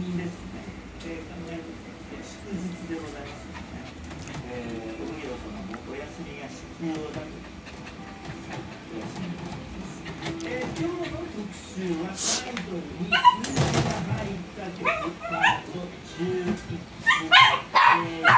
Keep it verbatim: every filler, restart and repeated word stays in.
金ですね、えー、考えると祝日でございますので、ね、えー、運用様もお休みが必要だとお休みです。えー、今日の特集はタイトルに数字が入った曲カードじゅういち、えー